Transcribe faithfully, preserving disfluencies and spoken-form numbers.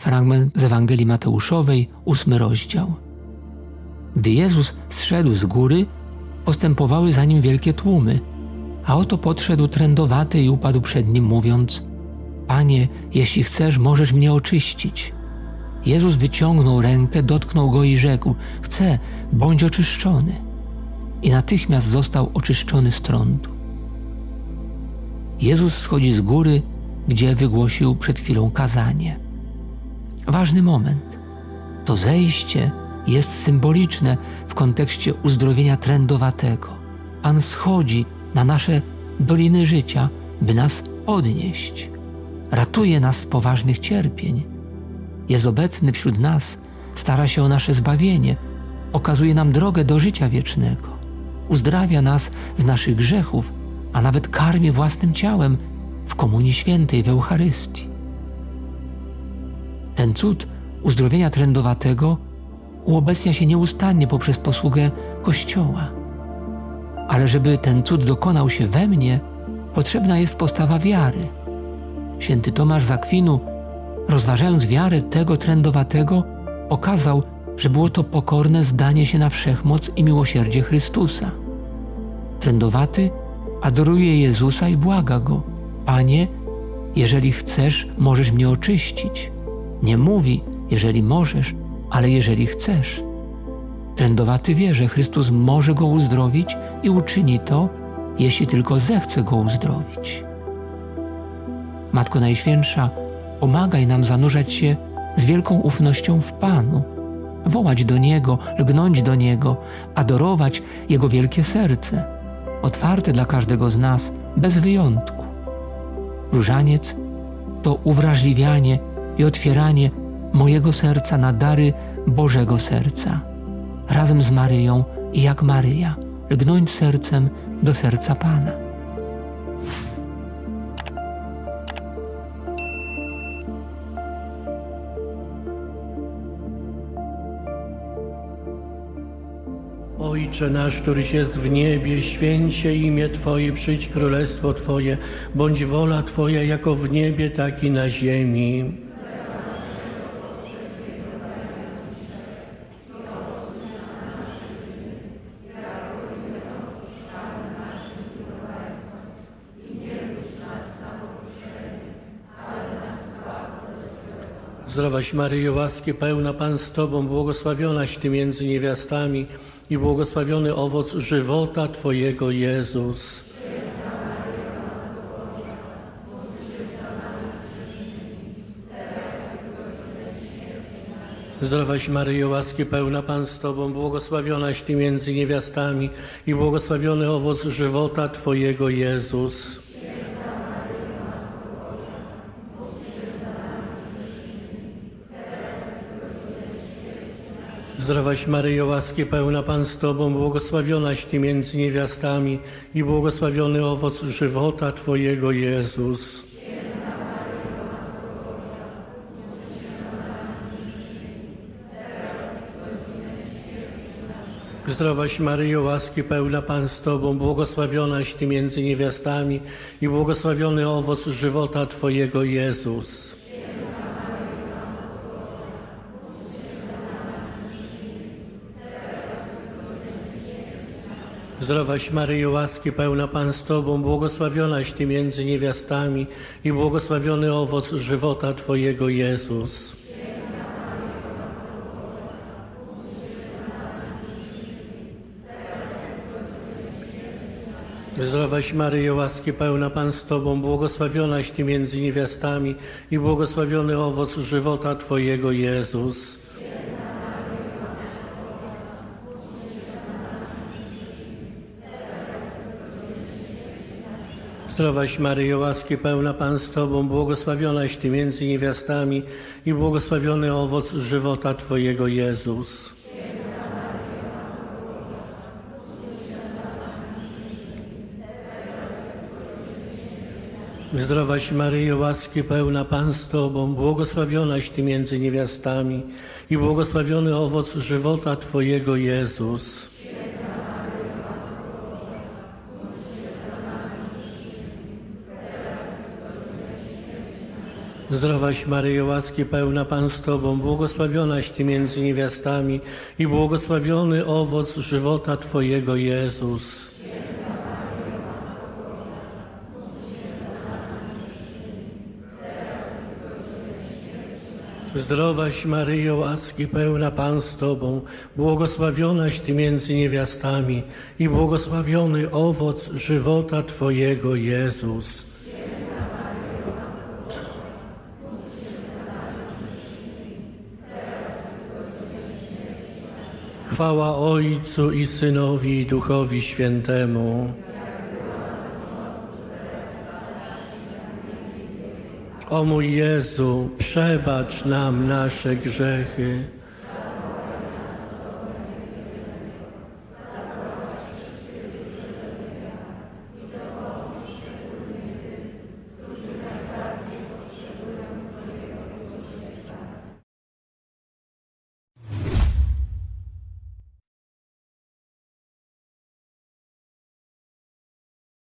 Fragment z Ewangelii Mateuszowej, ósmy rozdział. Gdy Jezus zszedł z góry, postępowały za nim wielkie tłumy, a oto podszedł trędowaty i upadł przed nim, mówiąc: Panie, jeśli chcesz, możesz mnie oczyścić. Jezus wyciągnął rękę, dotknął go i rzekł: Chcę, bądź oczyszczony. I natychmiast został oczyszczony z trądu. Jezus schodzi z góry, gdzie wygłosił przed chwilą kazanie. Ważny moment. To zejście jest symboliczne w kontekście uzdrowienia trędowatego. Pan schodzi na nasze doliny życia, by nas podnieść. Ratuje nas z poważnych cierpień. Jest obecny wśród nas, stara się o nasze zbawienie, okazuje nam drogę do życia wiecznego. Uzdrawia nas z naszych grzechów, a nawet karmi własnym ciałem w Komunii Świętej, w Eucharystii. Ten cud uzdrowienia trędowatego uobecnia się nieustannie poprzez posługę Kościoła. Ale żeby ten cud dokonał się we mnie, potrzebna jest postawa wiary. Święty Tomasz z Akwinu, rozważając wiarę tego trędowatego, pokazał, że było to pokorne zdanie się na wszechmoc i miłosierdzie Chrystusa. Trędowaty adoruje Jezusa i błaga Go: Panie, jeżeli chcesz, możesz mnie oczyścić. Nie mówi: jeżeli możesz, ale jeżeli chcesz. Trędowaty wie, że Chrystus może go uzdrowić i uczyni to, jeśli tylko zechce go uzdrowić. Matko Najświętsza, pomagaj nam zanurzać się z wielką ufnością w Panu, wołać do Niego, lgnąć do Niego, adorować Jego wielkie serce, otwarte dla każdego z nas, bez wyjątku. Różaniec to uwrażliwianie i otwieranie mojego serca na dary Bożego serca. Razem z Maryją i jak Maryja, lgnąć sercem do serca Pana. Ojcze nasz, któryś jest w niebie, święć się imię Twoje, przyjdź królestwo Twoje, bądź wola Twoja jako w niebie, tak i na ziemi. Zdrowaś Maryjo, łaski pełna, Pan z Tobą, błogosławionaś Ty między niewiastami i błogosławiony owoc żywota Twojego, Jezus. Zdrowaś Maryjo, łaski pełna, Pan z Tobą, błogosławionaś Ty między niewiastami i błogosławiony owoc żywota Twojego, Jezus. Zdrowaś Maryjo, łaski pełna, Pan z Tobą, błogosławionaś Ty między niewiastami i błogosławiony owoc żywota Twojego, Jezus. Zdrowaś Maryjo, łaski pełna, Pan z Tobą, błogosławionaś Ty między niewiastami i błogosławiony owoc żywota Twojego, Jezus. Zdrowaś Maryjo, łaski pełna, Pan z Tobą, błogosławionaś Ty między niewiastami i błogosławiony owoc żywota Twojego, Jezus. Zdrowaś Maryjo, łaski pełna, Pan z Tobą, błogosławionaś Ty między niewiastami i błogosławiony owoc żywota Twojego, Jezus. Zdrowaś Maryjo, łaski pełna, Pan z Tobą, błogosławionaś Ty między niewiastami i błogosławiony owoc żywota Twojego, Jezus. Zdrowaś Maryjo, łaski pełna, Pan z Tobą, błogosławionaś Ty między niewiastami i błogosławiony owoc żywota Twojego, Jezus. Zdrowaś Maryjo, łaski pełna Pan z Tobą, błogosławionaś Ty między niewiastami i błogosławiony owoc żywota Twojego, Jezus. Zdrowaś Maryjo, łaski pełna Pan z Tobą, błogosławionaś Ty między niewiastami i błogosławiony owoc żywota Twojego, Jezus. Chwała Ojcu i Synowi i Duchowi Świętemu. O mój Jezu, przebacz nam nasze grzechy,